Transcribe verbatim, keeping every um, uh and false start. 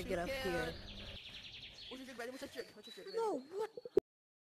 get up here. What's your trick, buddy? What's your trick? What's your trick, buddy? No, what?